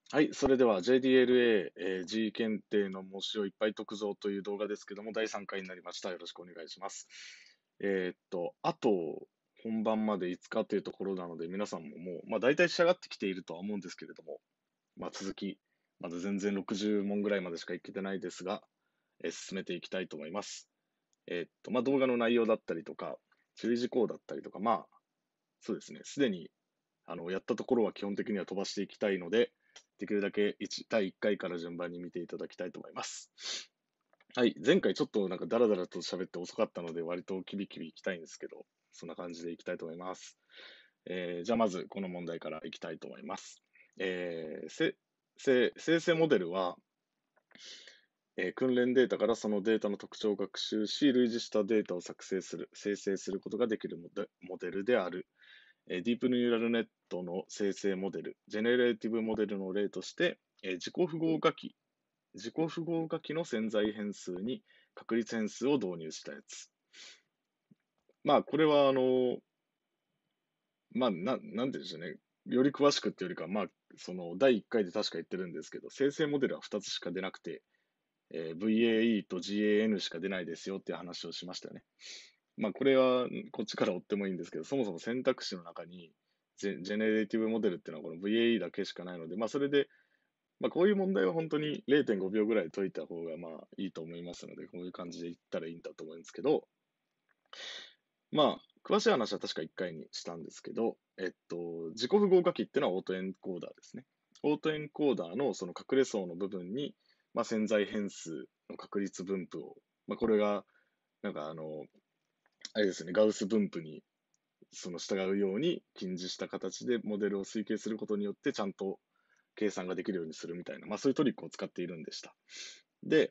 はい、それでは JDLA、G 検定の模試をいっぱい解くぞという動画ですけども、第3回になりました。よろしくお願いします。あと本番まで5日というところなので、皆さんももう、大体仕上がってきているとは思うんですけれども、続き、まだ全然60問ぐらいまでしかいけてないですが、進めていきたいと思います。動画の内容だったりとか、注意事項だったりとか、そうですね、すでにやったところは基本的には飛ばしていきたいので、できるだけ第1回から順番に見ていただきたいと思います。はい。前回ちょっとなんかダラダラと喋って遅かったので、割とキビキビいきたいんですけど、そんな感じでいきたいと思います。じゃあまずこの問題からいきたいと思います。生成モデルは、訓練データからそのデータの特徴を学習し、類似したデータを作成する、生成することができるモデルである。ディープニューラルネットの生成モデル、ジェネレーティブモデルの例として、自己符号書きの潜在変数に確率変数を導入したやつ。これは、なんていうんでしょうね。より詳しくっていうよりか、その、第1回で確か言ってるんですけど、生成モデルは2つしか出なくて、VAE と GAN しか出ないですよっていう話をしましたよね。これはこっちから追ってもいいんですけど、そもそも選択肢の中にジェネレーティブモデルっていうのはこの VAE だけしかないので、それで、こういう問題は本当に0.5秒ぐらい解いた方がいいと思いますので、こういう感じで言ったらいいんだと思うんですけど、詳しい話は確か1回にしたんですけど、自己符号書きっていうのはオートエンコーダーですね。オートエンコーダーのその隠れ層の部分に、潜在変数の確率分布を、これが、なんかあれですね、ガウス分布にその従うように近似した形でモデルを推計することによってちゃんと計算ができるようにするみたいな、そういうトリックを使っているんでした。で、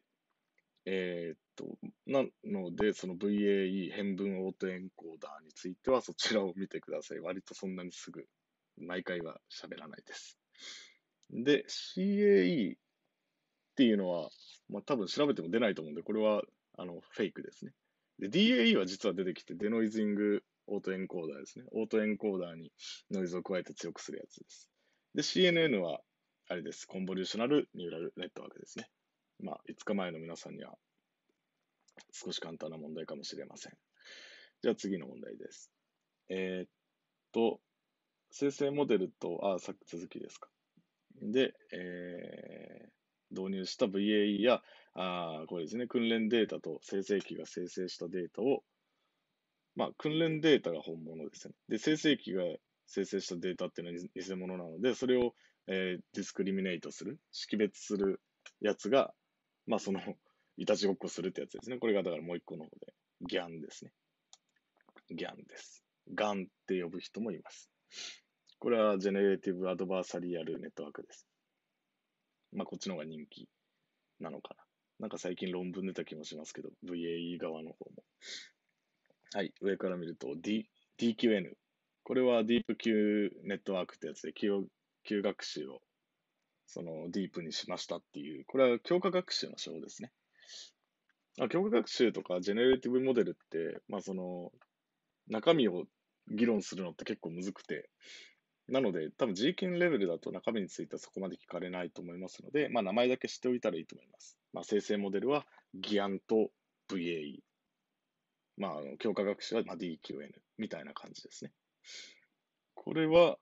なので、その VAE 変分オートエンコーダーについてはそちらを見てください。割とそんなにすぐ、毎回は喋らないです。で、CAE っていうのは、多分調べても出ないと思うんで、これはフェイクですね。で、DAE は実は出てきて、デノイズングオートエンコーダーですね。オートエンコーダーにノイズを加えて強くするやつです。で、CNN は、あれです。コンボリューショナルニューラルネットワークですね。5日前の皆さんには少し簡単な問題かもしれません。じゃあ次の問題です。えーっと、生成モデルと、さっき続きですか。で、導入した VAE や、これですね、訓練データと生成器が生成したデータを、訓練データが本物ですね。で、生成器が生成したデータっていうのは偽物なので、それを、ディスクリミネートする、識別するやつが、その、いたちごっこするってやつですね。これがだからもう一個の方で、ギャンですね。ギャンです。ガンって呼ぶ人もいます。これはジェネレーティブアドバーサリアルネットワークです。こっちの方が人気なのかな。なんか最近論文出た気もしますけど、VAE 側の方も。はい、上から見ると DQN。これはディープ Q ネットワークってやつで、Q 学習をそのディープにしましたっていう、これは強化学習の手法ですね。強化学習とかジェネレーティブモデルって、その中身を議論するのって結構むずくて、なので多分 G 検レベルだと中身についてはそこまで聞かれないと思いますので、名前だけ知っておいたらいいと思います。生成モデルはギアンと VAE。強化学習はDQN みたいな感じですね。これは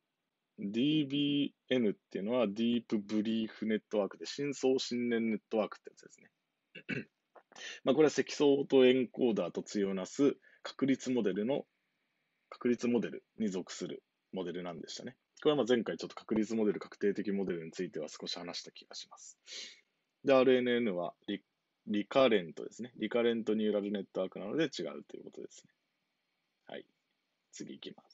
DBN っていうのはディープブリーフネットワークで深層心念ネットワークってやつですね。これは積層オートエンコーダーと対をなす確率モデルに属するモデルなんでしたね。これは前回ちょっと確率モデル、確定的モデルについては少し話した気がします。で、RNN はリカレントですね。リカレントニューラルネットワークなので違うということですね。はい。次行きます。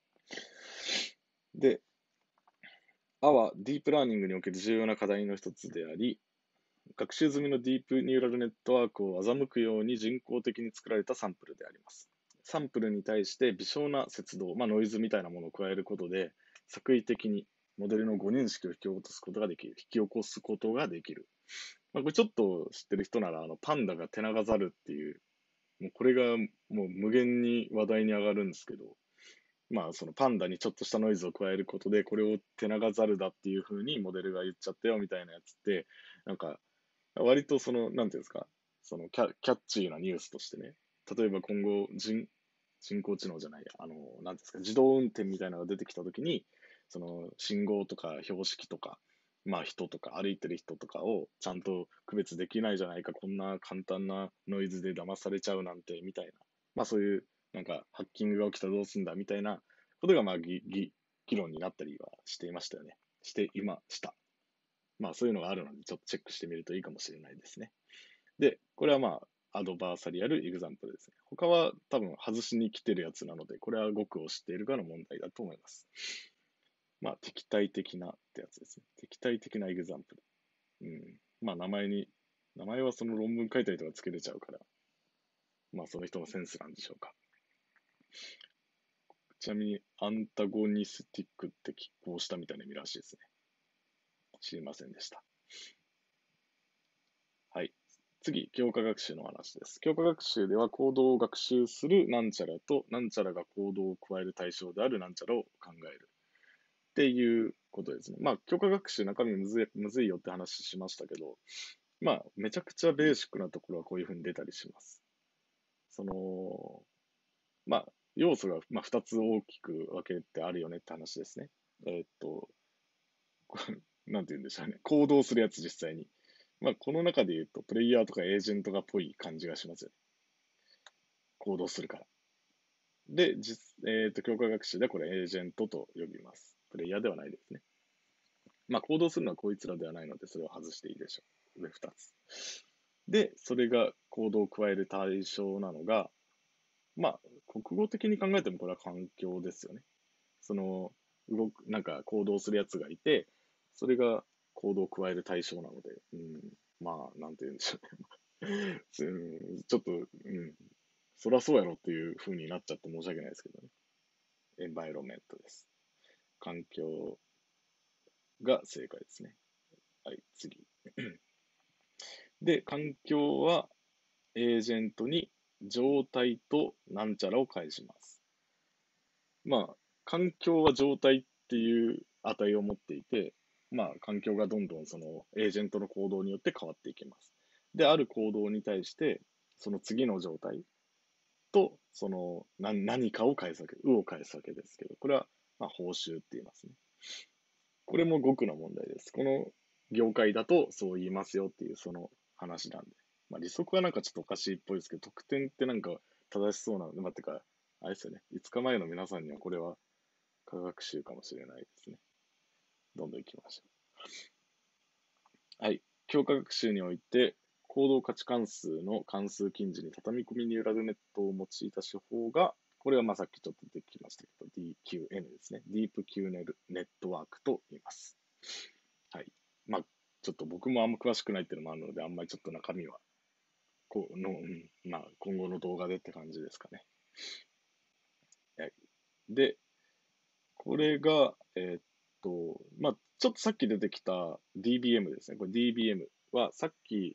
で、はディープラーニングにおける重要な課題の一つであり、学習済みのディープニューラルネットワークを欺くように人工的に作られたサンプルであります。サンプルに対して微小な節動、ノイズみたいなものを加えることで、作為的にモデルの誤認識を引き起こすことができる。これちょっと知ってる人なら、パンダがテナガザルっていう、もうこれがもう無限に話題に上がるんですけど、 まあそのパンダにちょっとしたノイズを加えることで、これを手長ザルだっていう風にモデルが言っちゃったよみたいなやつって、なんか割とその、なんていうんですか、そのキャッチーなニュースとしてね、例えば今後人工知能じゃないや、なんていうんですか、自動運転みたいなのが出てきたときに、その信号とか標識とか、まあ人とか歩いてる人とかをちゃんと区別できないじゃないか、こんな簡単なノイズで騙されちゃうなんて、みたいな。まあそういう、なんかハッキングが起きたらどうすんだみたいなことが、まあ議論になったりはしていましたよね。していました。まあそういうのがあるので、ちょっとチェックしてみるといいかもしれないですね。で、これはまあ、アドバーサリアルエグザンプルですね。他は多分外しに来てるやつなので、これは語句を知っているかの問題だと思います。まあ、敵対的なってやつですね。敵対的なエグザンプル。うん。まあ、名前はその論文書いたりとかつけれちゃうから、まあ、その人のセンスなんでしょうか。ちなみに、アンタゴニスティックって拮抗したみたいな意味らしいですね。知りませんでした。はい。次、強化学習の話です。強化学習では行動を学習するなんちゃらと、なんちゃらが行動を加える対象であるなんちゃらを考えるっていうことですね。まあ、強化学習中身むずいよって話しましたけど、まあ、めちゃくちゃベーシックなところはこういうふうに出たりします。その、まあ、要素が、まあ、2つ大きく分けてあるよねって話ですね。えーっと、なんて言うんでしょうね。行動するやつ実際に。まあ、この中で言うと、プレイヤーとかエージェントがっぽい感じがしますよね。行動するから。で、強化学習ではこれエージェントと呼びます。プレイヤーではないですね。まあ、行動するのはこいつらではないので、それを外していいでしょう。上2つ。で、それが行動を加える対象なのが、まあ、国語的に考えてもこれは環境ですよね。その、なんか行動するやつがいて、それが行動を加える対象なので、まあ、なんて言うんでしょうね。ちょっと、そりゃそうやろっていう風になっちゃって申し訳ないですけどね。エンバイロメントです。環境が正解ですね。はい、次。で、環境はエージェントに状態となんちゃらを返します。まあ、環境は状態っていう値を持っていて、まあ、環境がどんどんそのエージェントの行動によって変わっていきます。で、ある行動に対して、その次の状態と、その何かを返すわけ、を返すわけですけど、これは、まあ、報酬って言いますね。これも語句の問題です。この業界だとそう言いますよっていうその話なんで。まあ、利息はなんかちょっとおかしいっぽいですけど、得点ってなんか正しそうなので、まあ、てか、あれですよね。5日前の皆さんにはこれは科学習かもしれないですね。どんどん行きましょう。はい。強化学習において、行動価値関数の関数近似に畳み込みニューラルネットを用いた手法が、これはまあさっきちょっと出てきましたけど、DQN ですね。ディープ Q ネットワークと言います。はい。まあ、ちょっと僕もあんま詳しくないっていうのもあるので、あんまりちょっと中身は、まあ、今後の動画でって感じですかね。はい。で、これが、まあ、ちょっとさっき出てきた DBM ですね。これ DBM は、さっき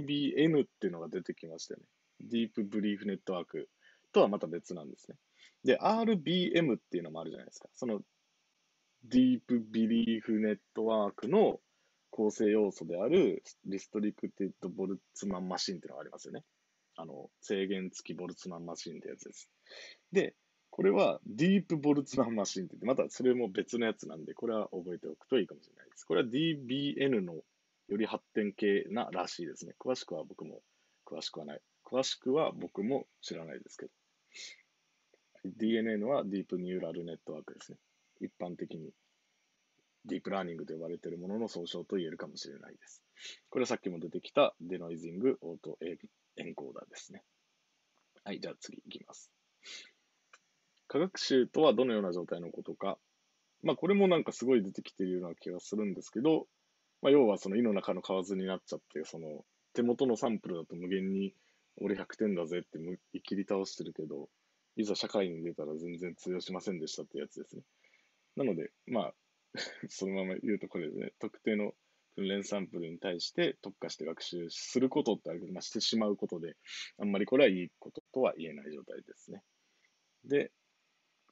DBN っていうのが出てきましたよね。ディープブリーフネットワークとはまた別なんですね。で、RBM っていうのもあるじゃないですか。そのディープビリーフネットワークの構成要素であるリストリクテッドボルツマンマシンっていうのがありますよね。制限付きボルツマンマシンってやつです。で、これはディープボルツマンマシンって言って、またそれも別のやつなんで、これは覚えておくといいかもしれないです。これは DBN のより発展系ならしいですね。詳しくは僕も詳しくはない。詳しくは僕も知らないですけど。DNN はディープニューラルネットワークですね。一般的にディープラーニングと呼ばれているものの総称と言えるかもしれないです。これはさっきも出てきたデノイジングオートエンコーダーですね。はい、じゃあ次いきます。科学習とはどのような状態のことか。まあこれもなんかすごい出てきているような気がするんですけど、まあ要はその胃の中の蛙になっちゃって、その手元のサンプルだと無限に俺100点だぜって切り倒してるけど、いざ社会に出たら全然通用しませんでしたってやつですね。なので、まあ、そのまま言うとこれですね、特定の訓練サンプルに対して特化して学習することってあるけど、まあ、してしまうことで、あんまりこれはいいこととは言えない状態ですね。で、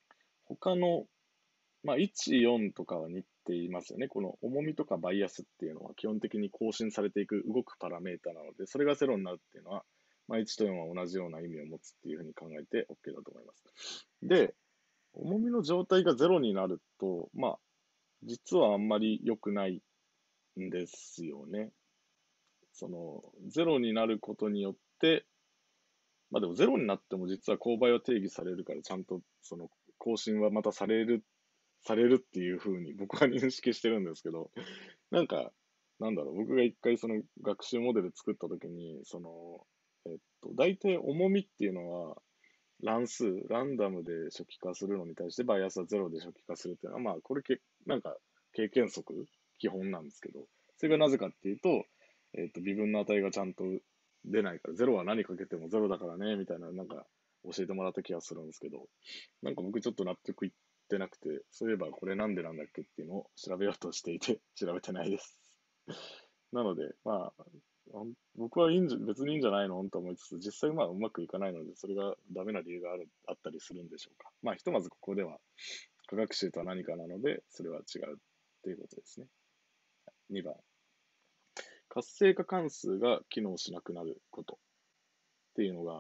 他の、まあ、1、4とかは似ていますよね。この重みとかバイアスっていうのは基本的に更新されていく動くパラメータなので、それがゼロになるっていうのは、まあ、1と4は同じような意味を持つっていうふうに考えて OK だと思います。で、重みの状態がゼロになると、まあ、実はあんまり良くないんですよね。その、ゼロになることによって、まあでもゼロになっても実は勾配は定義されるから、ちゃんとその更新はまたされるっていうふうに僕は認識してるんですけど、なんか、なんだろう、僕が一回その学習モデル作った時に、大体重みっていうのは、乱数、ランダムで初期化するのに対してバイアスはゼロで初期化するっていうのは、まあ、これなんか、経験則、基本なんですけど、それがなぜかっていうと、微分の値がちゃんと出ないから、ゼロは何かけてもゼロだからね、みたいな、なんか、教えてもらった気がするんですけど、なんか僕ちょっと納得いってなくて、そういえばこれなんでなんだっけっていうのを調べようとしていて、調べてないです。なので、まあ、僕はいい別にいいんじゃないのと思いつつ、実際まあうまくいかないので、それがダメな理由があったりするんでしょうか。まあ、ひとまずここでは、科学習とは何かなので、それは違うということですね。2番、活性化関数が機能しなくなることっていうのが、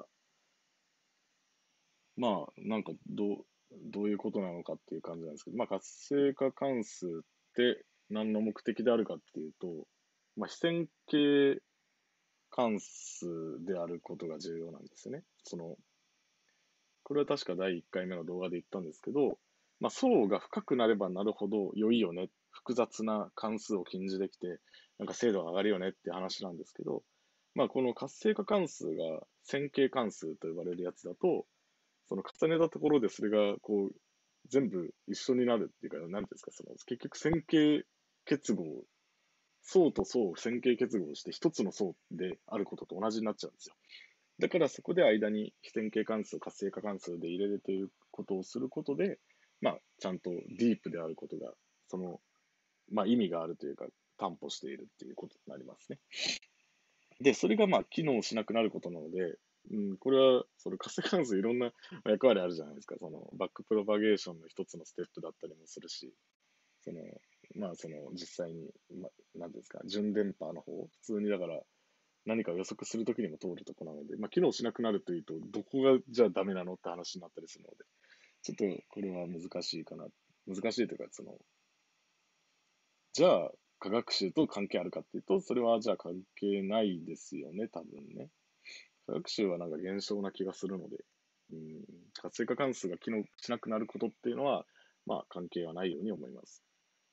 まあ、なんかどういうことなのかっていう感じなんですけど、まあ、活性化関数って何の目的であるかっていうと、まあ、非線形関数であることが重要なんですよね。これは確か第1回目の動画で言ったんですけど、まあ、層が深くなればなるほど良いよね。複雑な関数を禁じできて、なんか精度が上がるよねっていう話なんですけど、まあ、この活性化関数が線形関数と呼ばれるやつだと、その重ねたところでそれがこう、全部一緒になるっていうか、なんていうんですか、結局線形結合、層と層を線形結合して一つの層であることと同じになっちゃうんですよ。だからそこで間に非線形関数、活性化関数で入れるということをすることで、まあ、ちゃんとディープであることが、まあ、意味があるというか、担保しているっていうことになりますね。で、それがまあ、機能しなくなることなので、これは、活性関数いろんな役割あるじゃないですか。バックプロパゲーションの一つのステップだったりもするし、その、実際に、なんていうんですか、純電波の方、普通にだから、何かを予測するときにも通るところなので、まあ、機能しなくなるというと、どこがじゃあダメなのって話になったりするので、ちょっとこれは難しいかな。難しいというか、じゃあ科学習と関係あるかっていうと、それはじゃあ関係ないですよね、多分ね。科学習はなんか現象な気がするので、うん、活性化関数が機能しなくなることっていうのは、まあ関係はないように思います。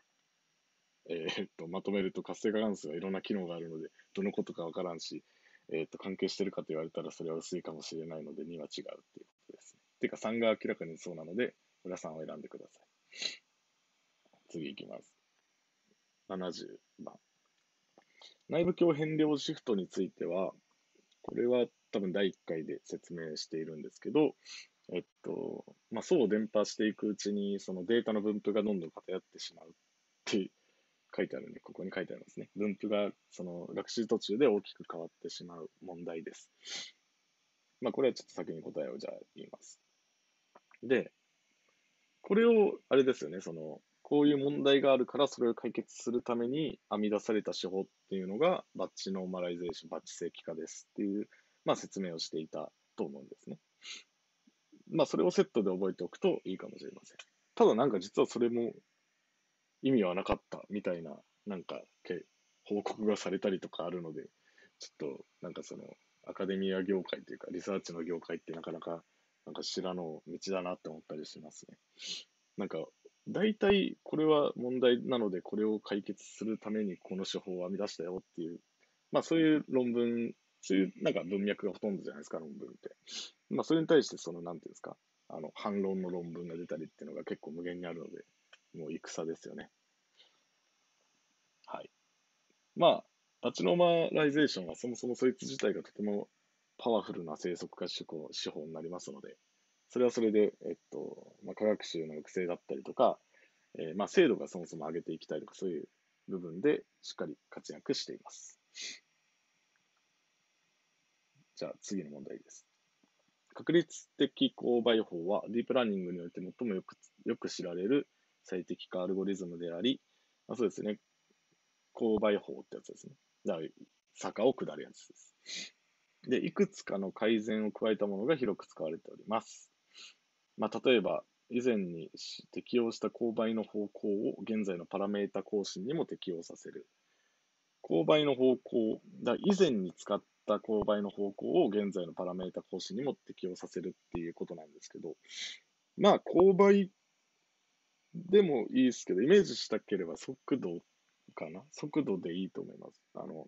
まとめると活性化関数はいろんな機能があるので、どのことかわからんし、関係してるかと言われたらそれは薄いかもしれないので2は違うっていうことですね。ていうか3が明らかにそうなので、浦さんを選んでください。次いきます。70番。内部境変量シフトについては、これは多分第1回で説明しているんですけど、まあ、層を伝播していくうちに、そのデータの分布がどんどん偏ってしまうって書いてあるんで、ここに書いてありますね。分布がその学習途中で大きく変わってしまう問題です。まあ、これはちょっと先に答えをじゃあ言います。で、これを、あれですよね、こういう問題があるから、それを解決するために編み出された手法っていうのが、バッチノーマライゼーション、バッチ正規化ですっていう、まあ、説明をしていたと思うんですね。まあ、それをセットで覚えておくといいかもしれません。ただなんか実はそれも意味はなかったみたいな、なんか、報告がされたりとかあるので、ちょっと、なんかアカデミア業界というか、リサーチの業界ってなかなか、なんか知らの道だなって思ったりしますね。なんか、大体これは問題なので、これを解決するためにこの手法を編み出したよっていう、まあそういう論文、そういうなんか文脈がほとんどじゃないですか、論文って。まあそれに対してなんていうんですか、反論の論文が出たりっていうのが結構無限にあるので、もう戦ですよね。はい。まあ、バチノーマライゼーションはそもそもそいつ自体がとてもパワフルな生息化手法になりますので、それはそれで、まあ、科学習の抑制だったりとか、まあ、精度がそもそも上げていきたいとか、そういう部分でしっかり活躍しています。じゃあ次の問題です。 確率的勾配法は、ディープラーニングにおいて最もよく知られる最適化アルゴリズムであり、そうですね、勾配法ってやつですね。だから坂を下るやつです。で、いくつかの改善を加えたものが広く使われております。例えば、以前に適用した勾配の方向を現在のパラメータ更新にも適用させる。勾配の方向、以前に使った勾配の方向を現在のパラメータ更新にも適用させるっていうことなんですけど、勾配でもいいですけど、イメージしたければ速度かな、速度でいいと思います。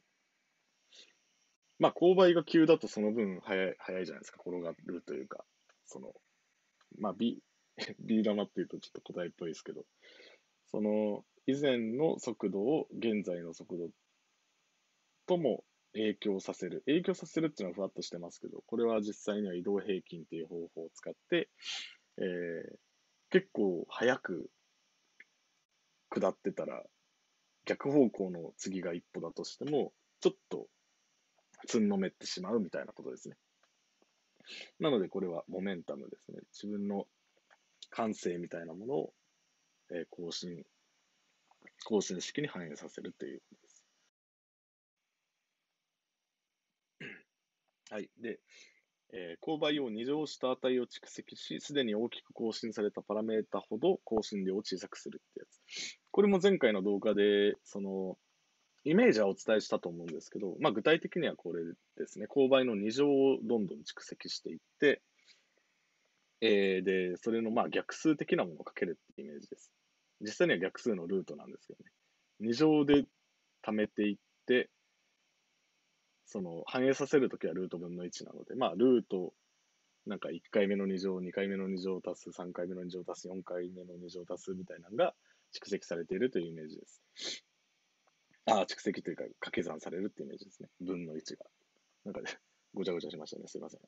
勾配が急だとその分速いじゃないですか、転がるというか、その、B、ビー玉っていうとちょっと答えっぽいですけど、その、以前の速度を現在の速度とも影響させる。影響させるっていうのはふわっとしてますけど、これは実際には移動平均っていう方法を使って、えー結構速く下ってたら、逆方向の次が一歩だとしても、ちょっとつんのめってしまうみたいなことですね。なので、これはモメンタムですね。自分の感性みたいなものを、更新式に反映させるということです。はい。で、勾配を2乗した値を蓄積し、すでに大きく更新されたパラメータほど更新量を小さくするってやつ。これも前回の動画で、イメージはお伝えしたと思うんですけど、具体的にはこれですね。勾配の2乗をどんどん蓄積していって、で、それの逆数的なものをかけるってイメージです。実際には逆数のルートなんですけどね。2乗で貯めていって、反映させるときはルート分の1なので、ルート、1回目の2乗、2回目の2乗足す、3回目の2乗足す、4回目の2乗足すみたいなのが蓄積されているというイメージです。蓄積というか掛け算されるっていうイメージですね。分の1が。ごちゃごちゃしましたね。すいません。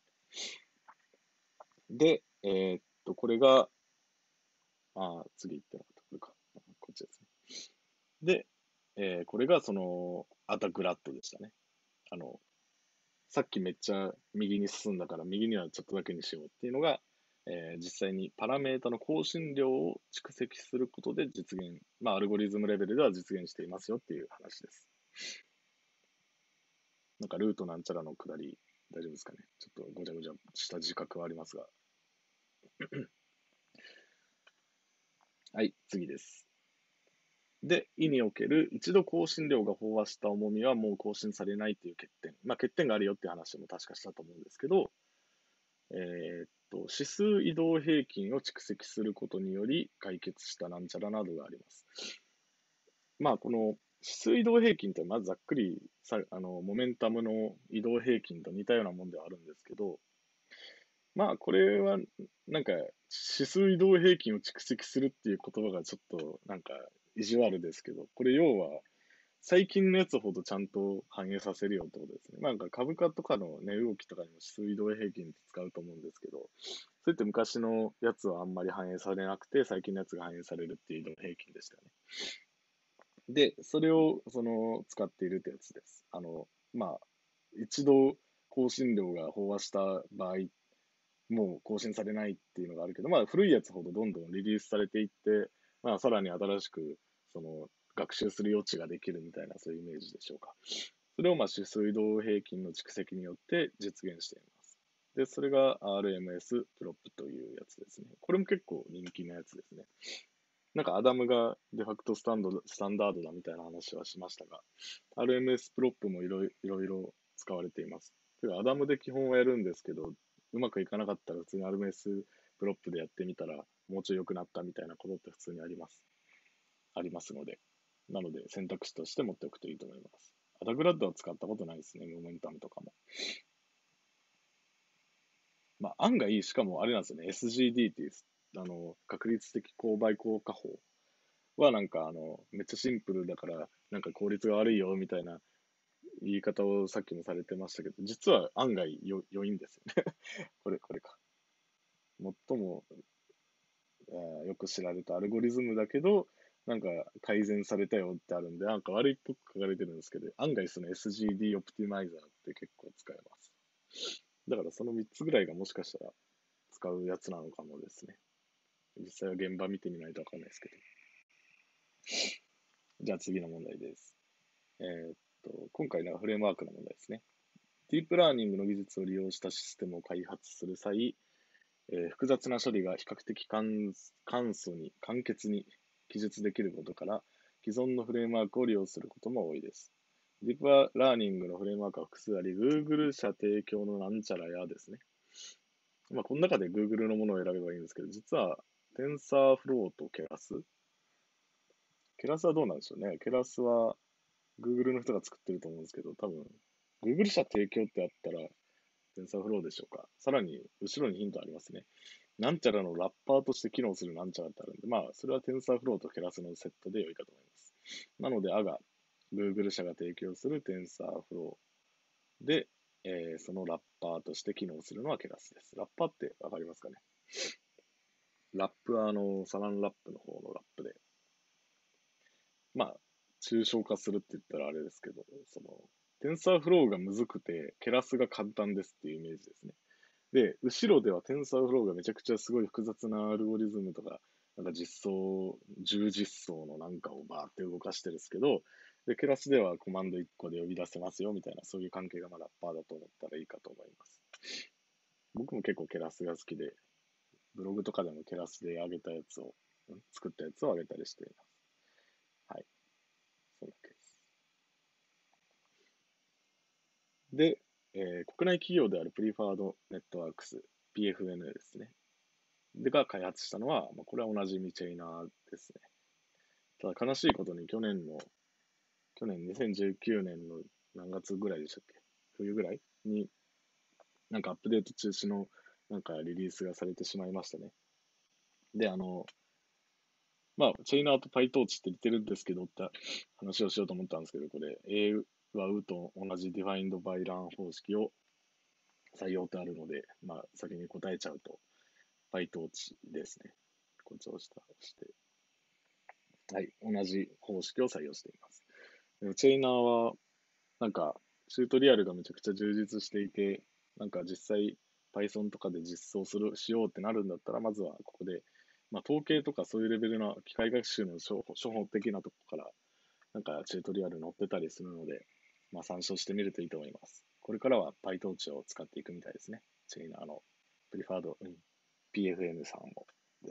で、これが、次行ってなかった。これか。こっちですね。で、これがアタグラッドでしたね。さっきめっちゃ右に進んだから右にはちょっとだけにしようっていうのが、実際にパラメータの更新量を蓄積することで実現、アルゴリズムレベルでは実現していますよっていう話です。ルートなんちゃらのくだり、大丈夫ですかね。ちょっとごちゃごちゃした自覚はありますが。はい、次です。で、意における一度更新量が飽和した重みはもう更新されないという欠点。欠点があるよっていう話も確かしたと思うんですけど、指数移動平均を蓄積することにより解決したなんちゃらなどがあります。この指数移動平均ってまずざっくりモメンタムの移動平均と似たようなもんではあるんですけど、これは、指数移動平均を蓄積するっていう言葉がちょっと、意地悪ですけど、これ要は、最近のやつほどちゃんと反映させるよってことですね。株価とかの値動きとかにも指数移動平均って使うと思うんですけど、それって昔のやつはあんまり反映されなくて、最近のやつが反映されるっていう移動平均でしたよね。で、それを、使っているってやつです。一度更新量が飽和した場合、もう更新されないっていうのがあるけど、古いやつほどどんどんリリースされていって、さらに新しく、学習する余地ができるみたいな、そういうイメージでしょうか。それを指数移動平均の蓄積によって実現しています。で、それが RMS プロップというやつですね。これも結構人気なやつですね。アダムがデファクトスタンダードだみたいな話はしましたが、RMS プロップもいろいろ使われています。アダムで基本はやるんですけど、うまくいかなかったら普通に RMS プロップでやってみたら、もうちょい良くなったみたいなことって普通にあります。ありますので。なので選択肢として持っておくといいと思います。アダグラッドは使ったことないですね、モメンタムとかも。案外、しかもあれなんですよね、SGD っていう、確率的勾配効果法はめっちゃシンプルだから、効率が悪いよみたいな言い方をさっきもされてましたけど、実は案外良いんですよね。これか。最も、よく知られたアルゴリズムだけど、改善されたよってあるんで、悪いっぽく書かれてるんですけど、案外その SGD オプティマイザーって結構使えます。 だからその3つぐらいがもしかしたら使うやつなのかもですね。実際は現場見てみないとわかんないですけど。じゃあ次の問題です。今回のフレームワークの問題ですね。ディープラーニングの技術を利用したシステムを開発する際、複雑な処理が比較的簡潔に記述できることから、既存のフレームワークを利用することも多いです。ディープラーニングのフレームワークは複数あり、Google 社提供のなんちゃらやですね。この中で Google のものを選べばいいんですけど、実は TensorFlow とケラス。ケラスはどうなんでしょうね。ケラスは Google の人が作ってると思うんですけど、多分 Google 社提供ってあったら TensorFlow でしょうか。さらに後ろにヒントありますね。なんちゃらのラッパーとして機能するなんちゃらってあるんで、それは TensorFlow とケラスのセットで良いかと思います。なので、あが Google 社が提供する TensorFlow で、そのラッパーとして機能するのはケラスです。ラッパーってわかりますかね。ラップはサランラップの方のラップで、抽象化するって言ったらあれですけど、TensorFlow がむずくて、ケラスが簡単ですっていうイメージですね。で、後ろでは TensorFlow がめちゃくちゃすごい複雑なアルゴリズムとか、重実装のなんかをバーって動かしてるんですけど、で、ケラスではコマンド1個で呼び出せますよみたいな、そういう関係がラッパーだと思ったらいいかと思います。僕も結構ケラスが好きで、ブログとかでもケラスで上げたやつを、作ったやつを上げたりしています。はい。そんなケース。で、国内企業であるプリファードネットワークス、PFNA ですね。が開発したのは、これは同じミチェイナーですね。ただ悲しいことに去年2019年の何月ぐらいでしたっけ、冬ぐらいに、なんかアップデート中止のなんかリリースがされてしまいましたね。で、チェイナーと PyTorch って似てるんですけどって話をしようと思ったんですけど、これ、A は U と同じ Defined by Learn 方式を採用ってあるので、先に答えちゃうと PyTorch ですね。こっちをして、はい、同じ方式を採用しています。チェイナーは、なんか、チュートリアルがめちゃくちゃ充実していて、なんか実際 Python とかで実装しようってなるんだったら、まずはここで、統計とかそういうレベルの機械学習の初歩的なとこから、なんかチュートリアル載ってたりするので、参照してみるといいと思います。これからは PyTorch を使っていくみたいですね。チェイナーのプリファード、PFN さんもです。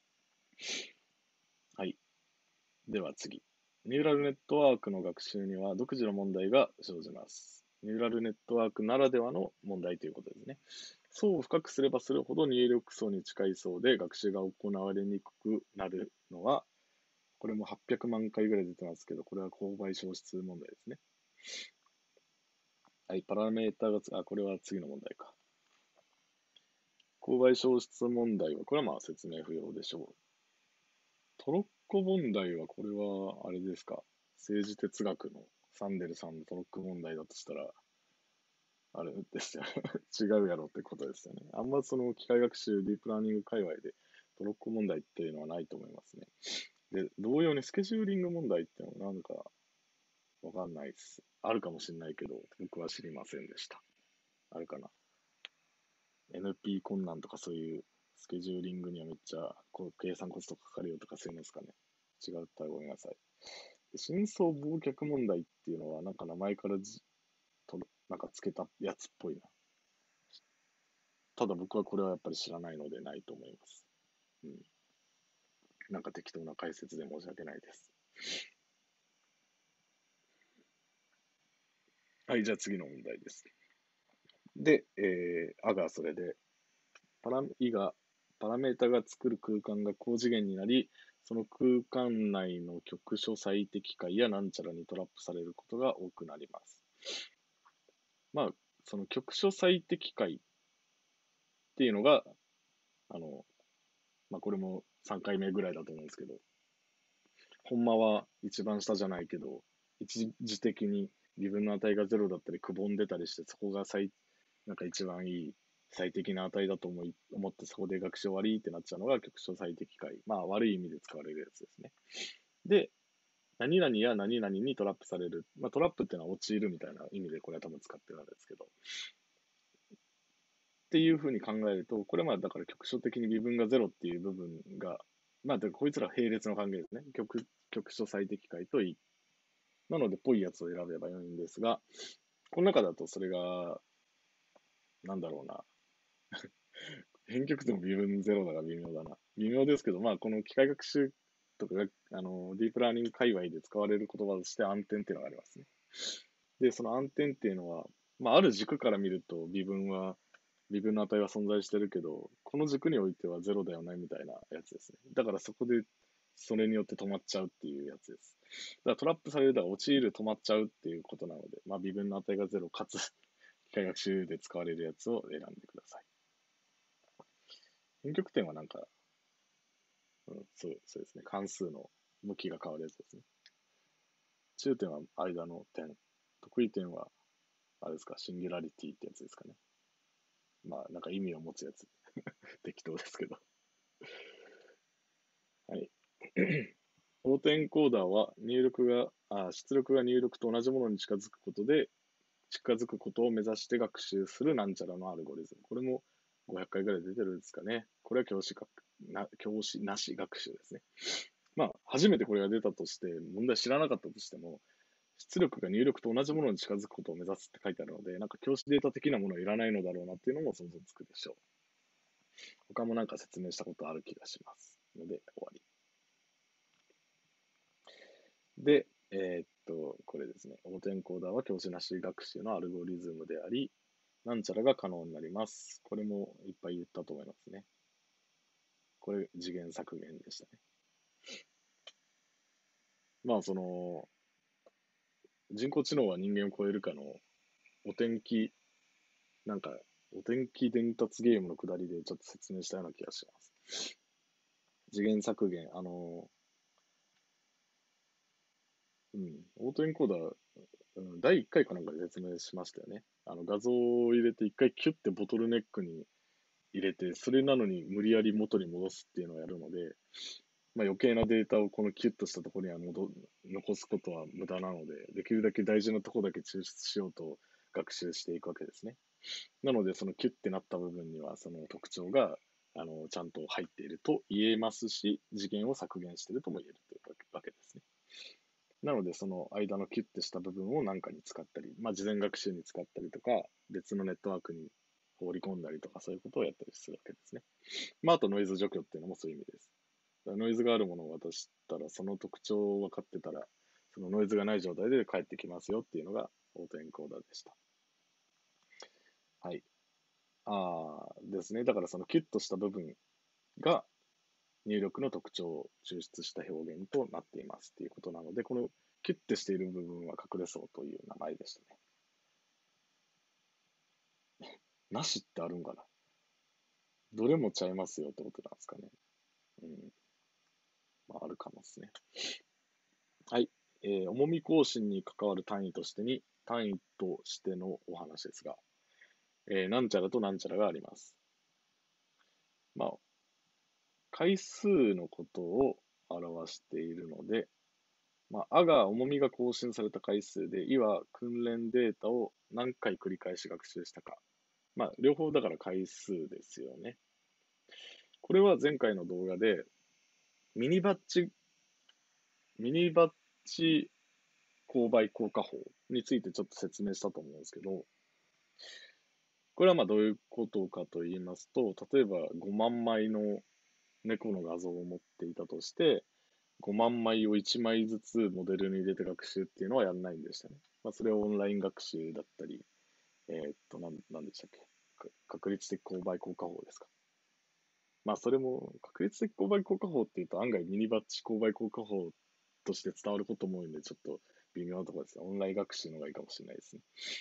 はい。では次。ニューラルネットワークの学習には独自の問題が生じます。ニューラルネットワークならではの問題ということですね。層を深くすればするほど入力層に近い層で学習が行われにくくなるのは、これも800万回ぐらい出てますけど、これは勾配消失問題ですね。はい、パラメータがこれは次の問題か。勾配消失問題は、これは説明不要でしょう。トロッコ問題は、これは、あれですか。政治哲学のサンデルさんのトロッコ問題だとしたら、あれですよね。違うやろってことですよね。あんまその機械学習、ディープラーニング界隈でトロッコ問題っていうのはないと思いますね。で、同様にスケジューリング問題っていうのはなんかわかんないです。あるかもしれないけど、僕は知りませんでした。あるかな。NP 困難とかそういうスケジューリングにはめっちゃ計算コストかかるよとかそういうのですかね。違ったらごめんなさい。真相忘却問題っていうのはなんか名前からなんかつけたやつっぽいな。ただ僕はこれはやっぱり知らないのでないと思います。うん。なんか適当な解説で申し訳ないです。はい、じゃあ次の問題です。で、あがそれで、パラメータが作る空間が高次元になり、その空間内の局所最適解やなんちゃらにトラップされることが多くなります。その局所最適解っていうのが、これも3回目ぐらいだと思うんですけど、ほんまは一番下じゃないけど、一時的に自分の値がゼロだったり、くぼんでたりして、そこがなんか一番いい最適な値だと思ってそこで学習終わりってなっちゃうのが局所最適解。悪い意味で使われるやつですね。で、何々や何々にトラップされる。トラップっていうのは陥るみたいな意味でこれは多分使ってるんですけど、 っていうふうに考えると、これはまあだから局所的に微分が0っていう部分が、まあ、こいつら並列の関係ですね。局所最適解といい。なので、ぽいやつを選べばよいんですが、この中だとそれが、なんだろうな。変局点も微分ゼロだが微妙だな。微妙ですけど、まあ、この機械学習とかが、ディープラーニング界隈で使われる言葉として暗点っていうのがありますね。で、その暗点っていうのは、まあ、ある軸から見ると微分の値は存在してるけど、この軸においてはゼロだよねみたいなやつですね。だからそこで、それによって止まっちゃうっていうやつです。だからトラップされるだから陥る、止まっちゃうっていうことなので、まあ、微分の値がゼロかつ、機械学習で使われるやつを選んでください。変局点はなんか、そうですね。関数の向きが変わるやつですね。中点は間の点。得意点は、あれですか、シンギュラリティってやつですかね。まあ、なんか意味を持つやつ。適当ですけど。はい。オートエンコーダーは出力が入力と同じものに近づくことを目指して学習するなんちゃらのアルゴリズム。これも500回ぐらい出てるんですかね。これは教師なし学習ですね。まあ、初めてこれが出たとして、問題知らなかったとしても、出力が入力と同じものに近づくことを目指すって書いてあるので、なんか教師データ的なものはいらないのだろうなっていうのも想像つくでしょう。他もなんか説明したことある気がします。ので、終わり。で、これですね。オートエンコーダーは教師なし学習のアルゴリズムであり、なんちゃらが可能になります。これもいっぱい言ったと思いますね。これ、次元削減でしたね。まあ、人工知能は人間を超えるかのお天気、なんか、お天気伝達ゲームのくだりでちょっと説明したような気がします。次元削減、オートエンコーダー、第1回かなんかで説明しましたよね。画像を入れて1回キュッてボトルネックに入れて、それなのに無理やり元に戻すっていうのをやるので、まあ、余計なデータをこのキュッとしたところには残すことは無駄なので、できるだけ大事なところだけ抽出しようと学習していくわけですね。なので、そのキュッてなった部分には、その特徴が、ちゃんと入っていると言えますし、次元を削減しているとも言えるというわけですね。なので、その間のキュッてした部分を何かに使ったり、まあ、事前学習に使ったりとか、別のネットワークに放り込んだりとか、そういうことをやったりするわけですね。まあ、あとノイズ除去っていうのもそういう意味です。ノイズがあるものを渡したら、その特徴を分かってたら、そのノイズがない状態で返ってきますよっていうのがオートエンコーダーでした。はい。ですね。だからそのキュッとした部分が入力の特徴を抽出した表現となっていますっていうことなので、このキュッてしている部分は隠れそうという名前でしたね。なしってあるんかな。どれもちゃいますよってことなんですかね。うん。まあ、あるかもですね。はい。重み更新に関わる単位としてのお話ですが、なんちゃらとなんちゃらがあります。まあ、回数のことを表しているので、まあ、が重みが更新された回数で、は訓練データを何回繰り返し学習したか。まあ、両方だから回数ですよね。これは前回の動画で、ミニバッチ、ミニバッチ購買効果法についてちょっと説明したと思うんですけど、これはまあどういうことかと言いますと、例えば5万枚の猫の画像を持っていたとして、5万枚を1枚ずつモデルに入れて学習っていうのはやらないんでしたね。まあ、それはオンライン学習だったり、なんでしたっけ。確率的購買効果法ですか。まあ、それも、確率的購買効果法っていうと案外ミニバッチ購買効果法として伝わることも多いんで、ちょっと微妙なところですね。オンライン学習の方がいいかもしれないですね。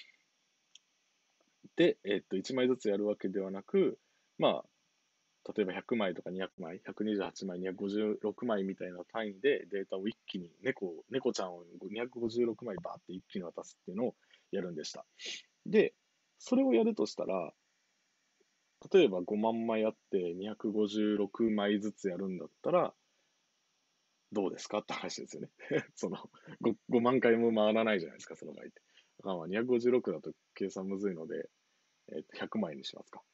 で、1枚ずつやるわけではなく、まあ、例えば100枚とか200枚、128枚、256枚みたいな単位でデータを一気に猫ちゃんを256枚バーって一気に渡すっていうのをやるんでした。で、それをやるとしたら、例えば5万枚あって256枚ずつやるんだったら、どうですかって話ですよね。その5万回も回らないじゃないですか、その場合って。だからまあ256だと計算むずいので、100枚にしますか。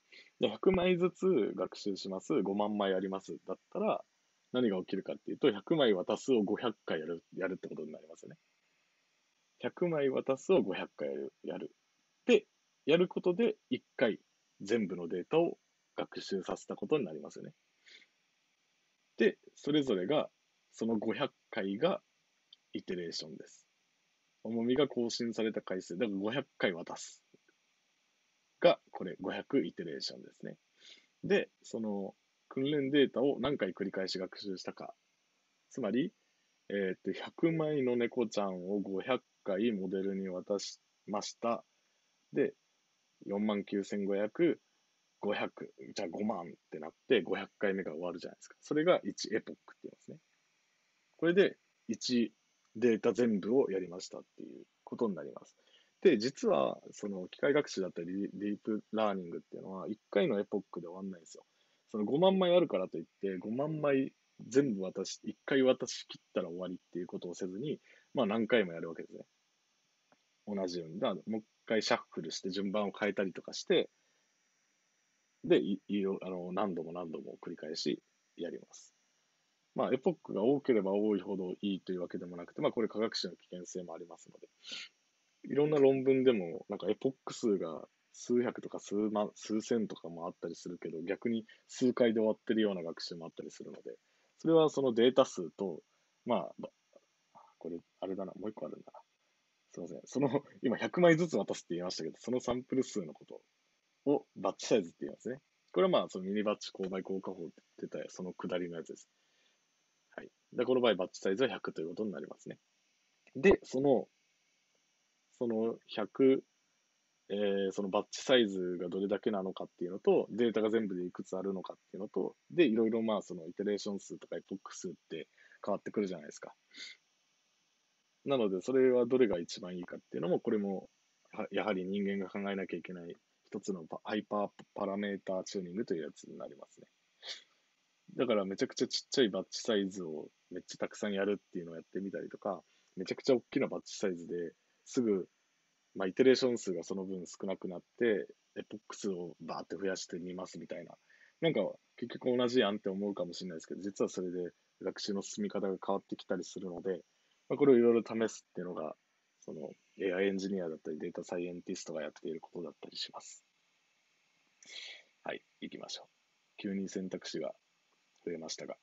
で、100枚ずつ学習します。5万枚あります。だったら、何が起きるかっていうと、100枚渡すを500回やるってことになりますよね。100枚渡すを500回やる。で、やることで1回全部のデータを学習させたことになりますよね。で、それぞれが、その500回がイテレーションです。重みが更新された回数、だから500回渡すが、これ500イテレーションですね。で、その訓練データを何回繰り返し学習したか。つまり、100枚の猫ちゃんを500回モデルに渡しました。で、49,500、500、じゃあ5万ってなって500回目が終わるじゃないですか。それが1エポックって言いますね。これで1データ全部をやりましたっていうことになります。で、実は、その機械学習だったり、ディープラーニングっていうのは、1回のエポックで終わんないんですよ。その5万枚あるからといって、5万枚全部1回渡し切ったら終わりっていうことをせずに、まあ何回もやるわけですね。同じように。だからもう一回シャッフルして順番を変えたりとかして、で、何度も何度も繰り返しやります。まあ、エポックが多ければ多いほどいいというわけでもなくて、まあ、これ科学史の危険性もありますので、いろんな論文でも、なんかエポック数が数百とか数万、数千とかもあったりするけど、逆に数回で終わってるような学習もあったりするので、それはそのデータ数と、まあ、これ、あれだな、もう一個あるんだな。すいません。今100枚ずつ渡すって言いましたけど、そのサンプル数のことをバッチサイズって言いますね。これはまあ、そのミニバッチ勾配効果法って言ってた、その下りのやつです。はい。で、この場合、バッチサイズは100ということになりますね。で、その100、そのバッチサイズがどれだけなのかっていうのと、データが全部でいくつあるのかっていうのと、で、いろいろまあ、そのイテレーション数とかエポック数って変わってくるじゃないですか。なので、それはどれが一番いいかっていうのも、これも、やはり人間が考えなきゃいけない一つのハイパーパラメーターチューニングというやつになりますね。だからめちゃくちゃちっちゃいバッチサイズをめっちゃたくさんやるっていうのをやってみたりとか、めちゃくちゃ大きなバッチサイズですぐ、まあ、イテレーション数がその分少なくなって、エポック数をバーって増やしてみますみたいな。なんか結局同じやんって思うかもしれないですけど、実はそれで学習の進み方が変わってきたりするので、まあ、これをいろいろ試すっていうのが、その AI エンジニアだったりデータサイエンティストがやっていることだったりします。はい、行きましょう。急に選択肢が増えましたが。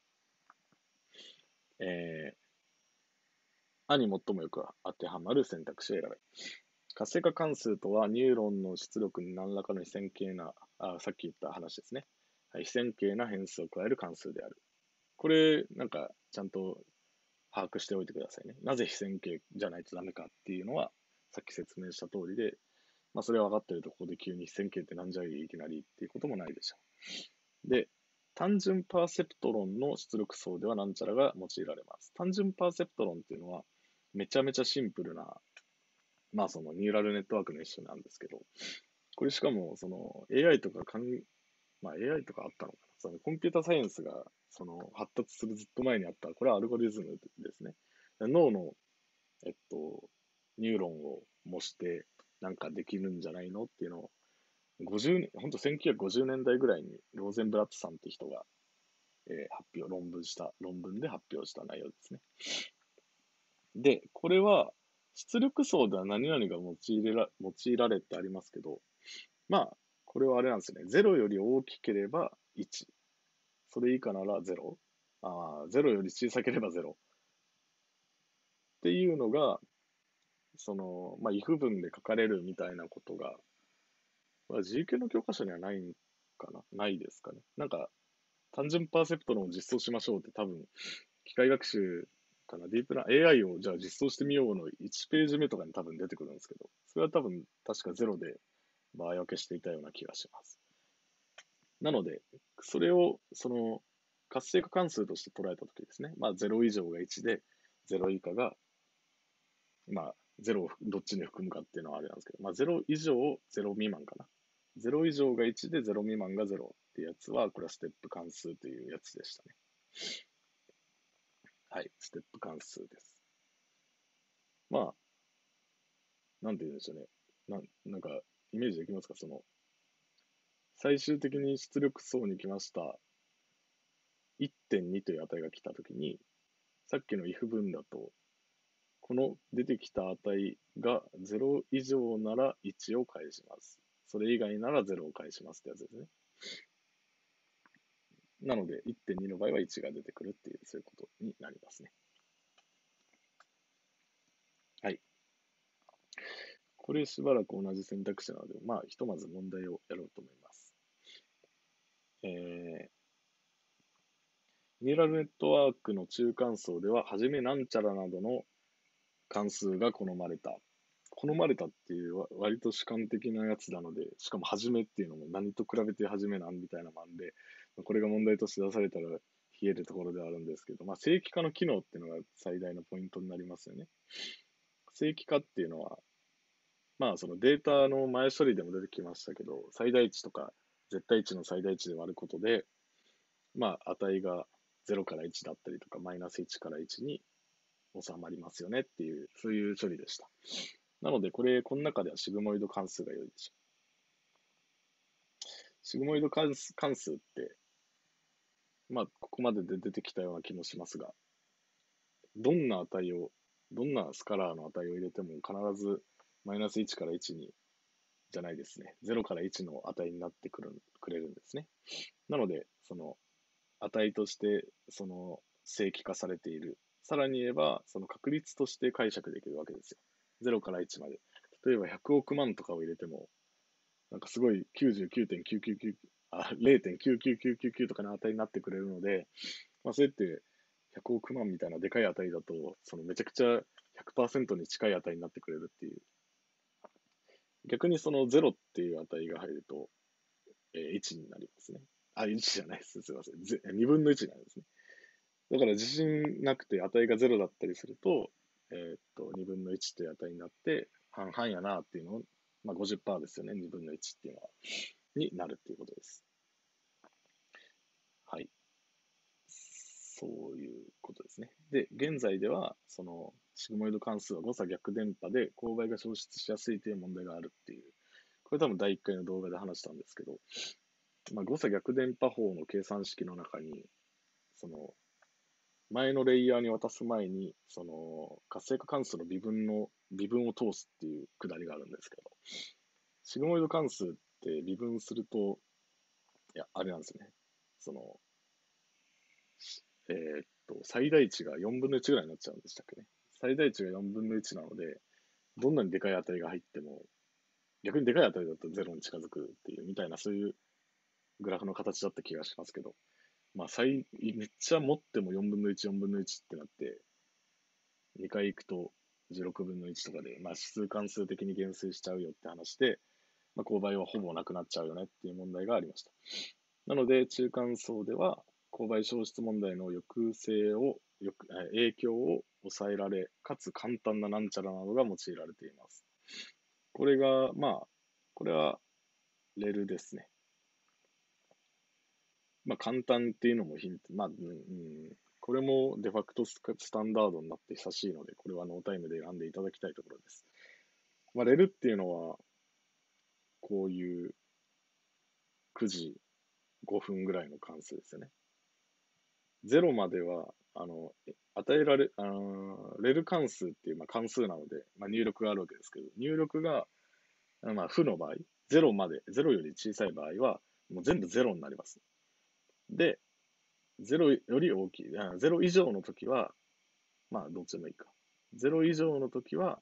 えに最もよく当てはまる選択肢を選べ。活性化関数とは、ニューロンの出力に何らかの非線形な、さっき言った話ですね。はい、非線形な変数を加える関数である。これ、なんか、ちゃんと把握しておいてくださいね。なぜ非線形じゃないとダメかっていうのは、さっき説明した通りで、まあ、それは分かっているところで急に非線形ってなんじゃいきなりっていうこともないでしょう。で、単純パーセプト論の出力層ではなんちゃらが用いられます。単純パーセプト論っていうのは、めちゃめちゃシンプルな、まあそのニューラルネットワークの一種なんですけど、これしかもその AI とかまあ AI とかあったのかな。そのコンピュータサイエンスがその発達するずっと前にあった、これはアルゴリズムですね。脳の、えっと、ニューロンを模してなんかできるんじゃないのっていうのを50年、本当1950年代ぐらいにローゼンブラッツさんって人が、論文で発表した内容ですね。で、これは、出力層では何々が用いられてありますけど、まあ、これはあれなんですよね。0より大きければ1。それ以下なら0。0より小さければ0。っていうのが、まあ、if 文で書かれるみたいなことが、まあ、GK の教科書にはないんかなないですかね。なんか、単純パーセプト論を実装しましょうって多分、機械学習かな、ディープな AI をじゃあ実装してみようの1ページ目とかに多分出てくるんですけど、それは多分確かゼロで場合分けしていたような気がします。なので、それを活性化関数として捉えたときですね、まあ0以上が1で、0以下が、まあ0をどっちに含むかっていうのはあれなんですけど、まあ0以上、0未満かな。0以上が1で0未満が0っていうやつは、これはステップ関数というやつでしたね。はい、ステップ関数です。まあ、なんて言うんでしょうね。なんか、イメージできますか最終的に出力層に来ました 1.2 という値が来たときに、さっきの if 文だと、この出てきた値が0以上なら1を返します。それ以外なら0を返しますってやつですね。なので、1.2 の場合は1が出てくるっていう、そういうことになりますね。はい。これしばらく同じ選択肢なので、まあ、ひとまず問題をやろうと思います。ニューラルネットワークの中間層では、はじめなんちゃらなどの関数が好まれた。好まれたっていう割と主観的なやつなので、しかもはじめっていうのも何と比べてはじめなんみたいなもんで、これが問題として出されたら冷えるところではあるんですけど、まあ、正規化の機能っていうのが最大のポイントになりますよね。正規化っていうのは、まあそのデータの前処理でも出てきましたけど、最大値とか絶対値の最大値で割ることで、まあ値が0から1だったりとか、マイナス1から1に収まりますよねっていう、そういう処理でした。なので、この中ではシグモイド関数が良いでしょう。シグモイド関数って、まあ、ここまでで出てきたような気もしますが、どんな値を、どんなスカラーの値を入れても必ずマイナス1から1に、じゃないですね。0から1の値になってくれるんですね。なので、その値として、その正規化されている。さらに言えば、その確率として解釈できるわけですよ。0から1まで。例えば100億万とかを入れても、なんかすごい99.999、0.99999とかの値になってくれるので、まあ、それって100億万みたいなでかい値だと、そのめちゃくちゃ100%に近い値になってくれるっていう。逆にその0っていう値が入ると、1になりますね。あ、1じゃないです。すいません。2分の1なんですね。だから自信なくて値が0だったりすると、2分の1という値になって、半々やなっていうのを、まあ50%ですよね。2分の1っていうのは、になるっていうことです。はい。そういうことですね。で、現在では、その、シグモイド関数は誤差逆電波で勾配が消失しやすいという問題があるっていう、これ多分第1回の動画で話したんですけど、まあ、誤差逆電波法の計算式の中に、その、前のレイヤーに渡す前に、その、活性化関数の微分を通すっていうくだりがあるんですけど、シグモイド関数って微分すると、いや、あれなんですね。その、最大値が4分の1ぐらいになっちゃうんでしたっけね。最大値が4分の1なので、どんなにでかい値が入っても、逆にでかい値だと0に近づくっていう、みたいな、そういうグラフの形だった気がしますけど、まあ、めっちゃ持っても4分の1、4分の1ってなって、2回行くと16分の1とかで、まあ、指数関数的に減衰しちゃうよって話で、まあ、勾配はほぼなくなっちゃうよねっていう問題がありました。なので、中間層では、勾配消失問題の影響を抑えられ、かつ簡単ななんちゃらなどが用いられています。これが、まあ、これは、レルですね。まあ、簡単っていうのもヒント。まあ、これもデファクトスタンダードになって久しいので、これはノータイムで選んでいただきたいところです。まあ、レルっていうのは、こういう9時5分ぐらいの関数ですよね。0までは、与えられ、レル関数っていう、まあ、関数なので、まあ、入力があるわけですけど、入力が、まあ、負の場合、0まで、0より小さい場合は、もう全部0になります。で、0より大きい、0以上の時は、まあ、どっちでもいいか。0以上の時は、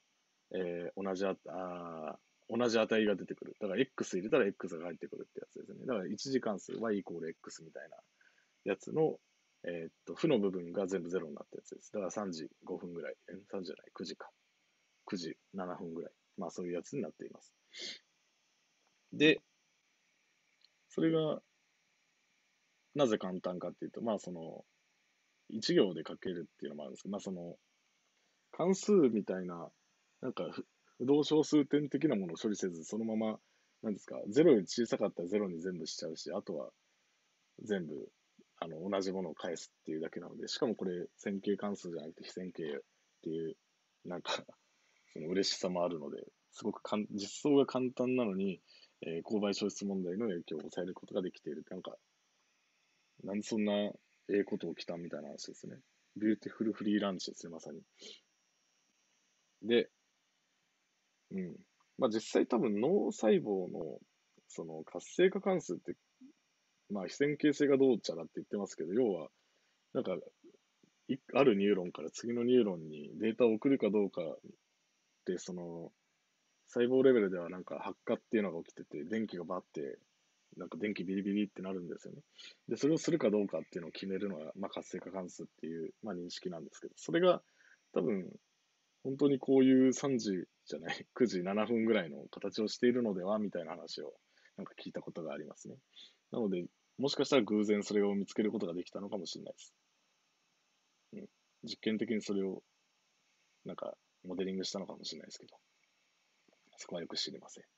同じ値が出てくる。だから X 入れたら X が返ってくるってやつですね。だから一次関数 y イコール X みたいなやつの、負の部分が全部ゼロになったやつです。だから3時5分ぐらい、3時じゃない、9時か。9時7分ぐらい。まあそういうやつになっています。で、それがなぜ簡単かっていうと、まあその、1行で書けるっていうのもあるんですけど、まあその、関数みたいな、なんか不動小数点的なものを処理せず、そのまま、なんですか、0より小さかったら0に全部しちゃうし、あとは全部同じものを返すっていうだけなので、しかもこれ線形関数じゃなくて非線形っていう、なんかその嬉しさもあるので、すごく実装が簡単なのに、 購買消失問題の影響を抑えることができている。なんでそんなことを着たみたいな話ですね。ビューティフルフリーランチですね、まさに。で、うん。まあ実際多分脳細胞のその活性化関数って、まあ非線形性がどうちゃらって言ってますけど、要は、なんか、あるニューロンから次のニューロンにデータを送るかどうかで、その、細胞レベルでは発火っていうのが起きてて、電気がバッて、電気ビリビリってなるんですよね。で、それをするかどうかっていうのを決めるのが、まあ活性化関数っていう、まあ認識なんですけど、それが多分、本当にこういう3時じゃない、9時7分ぐらいの形をしているのではみたいな話を聞いたことがありますね。なので、もしかしたら偶然それを見つけることができたのかもしれないです。うん、実験的にそれをモデリングしたのかもしれないですけど、そこはよく知りません。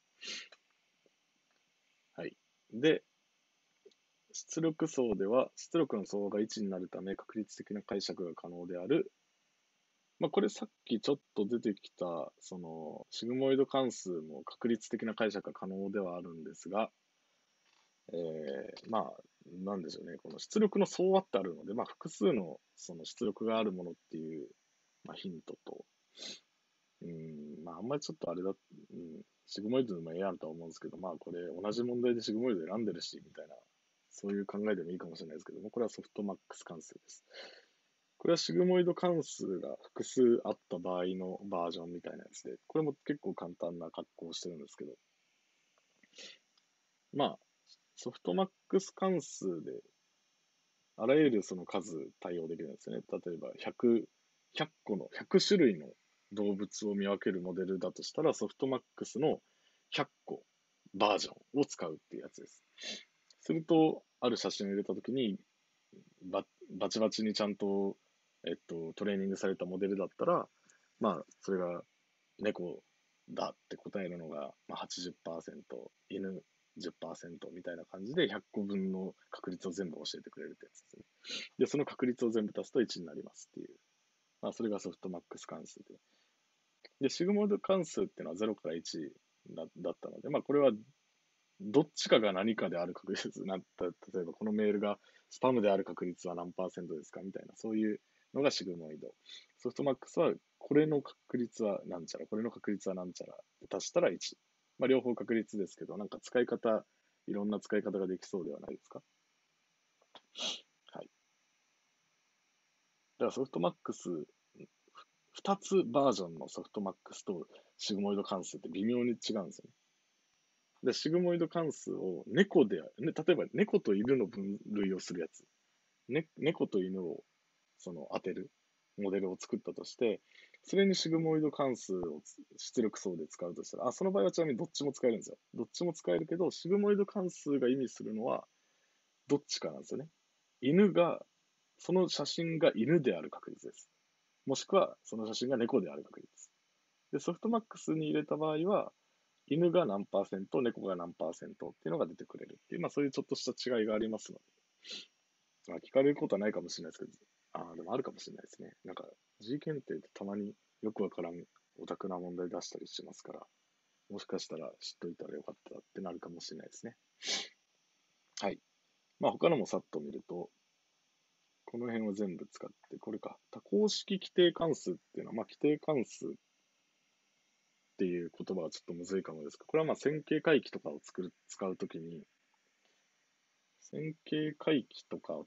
はい。で、出力層では、出力の相和が1になるため、確率的な解釈が可能である。まあ、これさっきちょっと出てきた、その、シグモイド関数も確率的な解釈が可能ではあるんですが、まあ、なんでしょうね。この出力の相和ってあるので、まあ、複数のその出力があるものっていう、まあ、ヒントと、まあ、あんまりちょっとあれだ、シグモイドでもええやんとは思うんですけど、まあ、これ同じ問題でシグモイド選んでるし、みたいな、そういう考えでもいいかもしれないですけども、これはソフトマックス関数です。これはシグモイド関数が複数あった場合のバージョンみたいなやつで、これも結構簡単な格好をしてるんですけど、まあ、ソフトマックス関数であらゆるその数対応できるんですよね。例えば100個の、100種類の動物を見分けるモデルだとしたら、ソフトマックスの100個バージョンを使うっていうやつです。すると、ある写真を入れたときにバチバチにちゃんと、トレーニングされたモデルだったら、まあ、それが猫だって答えるのが、まあ、80%、犬10%みたいな感じで100個分の確率を全部教えてくれるってやつですね。で、その確率を全部足すと1になりますっていう。まあ、それがソフトマックス関数で。で、シグモイド関数っていうのは0から1だったので、まあ、これはどっちかが何かである確率例えばこのメールがスパムである確率は何パーセントですかみたいな、そういうのがシグモイド。ソフトマックスは、これの確率はなんちゃら、これの確率はなんちゃらで足したら1。まあ、両方確率ですけど、使い方、いろんな使い方ができそうではないですか。はい。だからソフトマックス、2つバージョンのソフトマックスとシグモイド関数って微妙に違うんですよね。で、シグモイド関数を猫で、ね、例えば猫と犬の分類をするやつ。猫と犬を当てるモデルを作ったとして、それにシグモイド関数を出力層で使うとしたら、その場合はちなみにどっちも使えるんですよ。どっちも使えるけど、シグモイド関数が意味するのは、どっちかなんですよね。犬が、その写真が犬である確率です。もしくは、その写真が猫である確率。で、ソフトマックスに入れた場合は、犬が何パーセント、猫が何パーセントっていうのが出てくれるっていう、まあそういうちょっとした違いがありますので、まあ聞かれることはないかもしれないですけど、でもあるかもしれないですね。G 検定ってたまによくわからんオタクな問題出したりしますから、もしかしたら知っといたらよかったってなるかもしれないですね。はい。まあ他のもさっと見ると、この辺を全部使って、これか。多項式規定関数っていうのは、まあ規定関数っていう言葉はちょっとむずいかもですが、これはまあ線形回帰とかを使うときに、線形回帰とかって、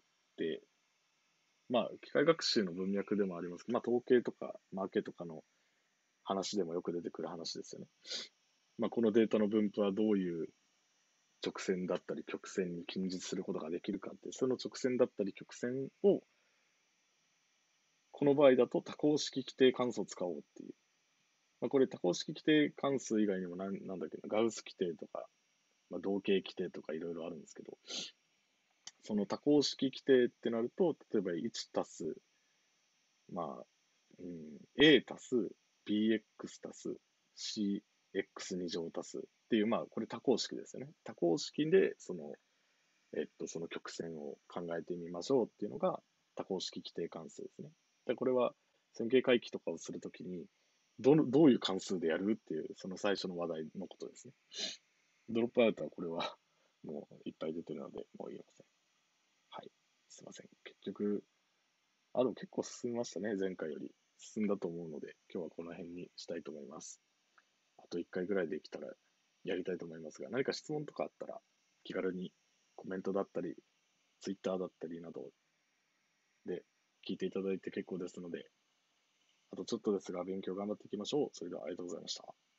まあ、機械学習の文脈でもありますけど、まあ、統計とかマーケとかの話でもよく出てくる話ですよね。まあ、このデータの分布はどういう直線だったり曲線に近似することができるかって、その直線だったり曲線を、この場合だと多項式規定関数を使おうっていう。まあ、これ多項式規定関数以外にもなんだっけな、ガウス規定とか、まあ、同型規定とかいろいろあるんですけど、その多項式規定ってなると、例えば1たす、まあ、A 足す BX 足す CX2 乗足すっていう、まあ、これ多項式ですよね。多項式で、その曲線を考えてみましょうっていうのが多項式規定関数ですね。で、これは線形回帰とかをするときに、どういう関数でやるっていう、その最初の話題のことですね。 ドロップアウトはこれはもういっぱい出てるので、もう言いません。はい。すいません。結局、でも結構進みましたね、前回より。進んだと思うので、今日はこの辺にしたいと思います。あと1回ぐらいできたらやりたいと思いますが、何か質問とかあったら、気軽にコメントだったり、ツイッターだったりなどで聞いていただいて結構ですので、あとちょっとですが勉強頑張っていきましょう。それではありがとうございました。